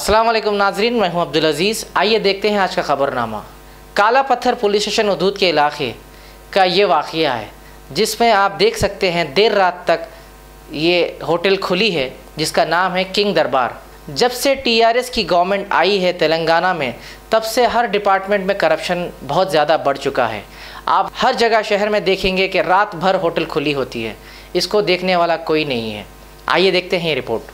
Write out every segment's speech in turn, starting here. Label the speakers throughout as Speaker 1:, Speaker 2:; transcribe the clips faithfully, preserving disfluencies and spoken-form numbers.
Speaker 1: अस्सलाम वालेकुम नाजरीन, मैं हूं अब्दुल अजीज़। आइए देखते हैं आज का ख़बरनामा। काला पत्थर पुलिस स्टेशन हदूद के इलाके का ये वाक़या है जिसमें आप देख सकते हैं देर रात तक ये होटल खुली है जिसका नाम है किंग दरबार। जब से टीआरएस की गवर्नमेंट आई है तेलंगाना में, तब से हर डिपार्टमेंट में करप्शन बहुत ज़्यादा बढ़ चुका है। आप हर जगह शहर में देखेंगे कि रात भर होटल खुली होती है, इसको देखने वाला कोई नहीं है। आइए देखते हैं ये रिपोर्ट।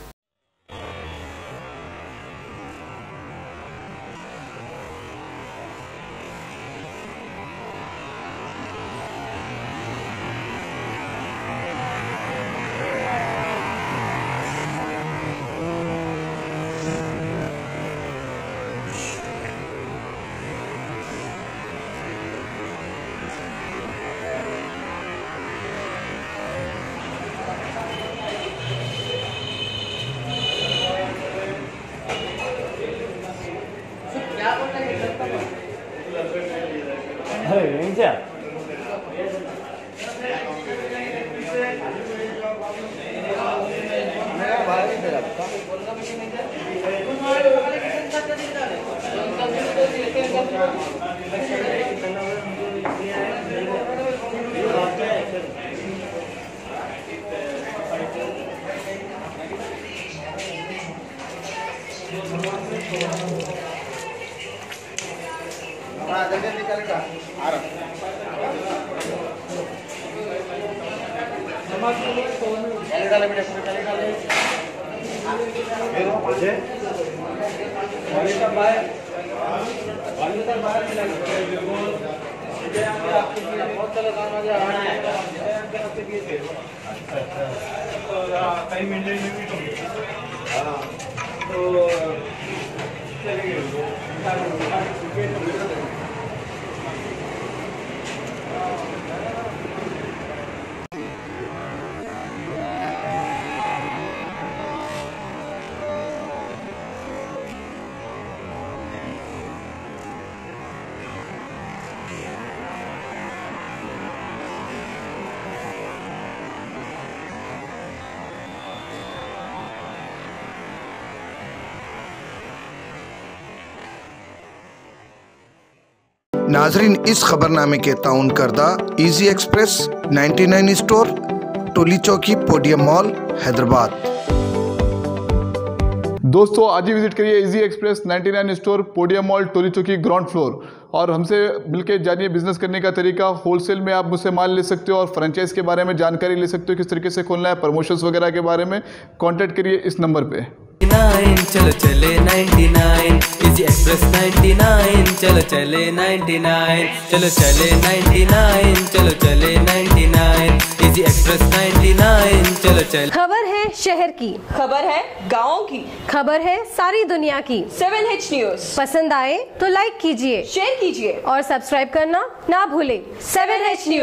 Speaker 2: अरे क्या कई मिनट में तो
Speaker 3: नाजरीन, इस खबरनामे के ताउन करदा इजी एक्सप्रेस निन्यानवे store, Toli Chowki, podium mall, Hyderabad.
Speaker 4: दोस्तों आज ही विजिट करिए इजी एक्सप्रेस निन्यानवे store, podium mall, Toli Chowki, ground floor, और हमसे मिलकर जानिए बिजनेस करने का तरीका। होलसेल में आप मुझसे माल ले सकते हो और फ्रेंचाइज के बारे में जानकारी ले सकते हो, किस तरीके से खोलना है, प्रमोशंस वगैरह के बारे में। कांटेक्ट करिए इस नंबर पे।
Speaker 5: चलो चले निन्यानवे, इजी एक्सप्रेस निन्यानवे, चलो चले निन्यानवे, चलो चले निन्यानवे, चलो चले निन्यानवे, इजी एक्सप्रेस निन्यानवे, चलो चले।
Speaker 6: खबर है शहर की,
Speaker 7: खबर है गाँव की,
Speaker 6: खबर है सारी दुनिया की।
Speaker 7: सेवन एच न्यूज
Speaker 6: पसंद आए तो लाइक कीजिए,
Speaker 7: शेयर कीजिए
Speaker 6: और सब्सक्राइब करना ना भूले। Seven H news.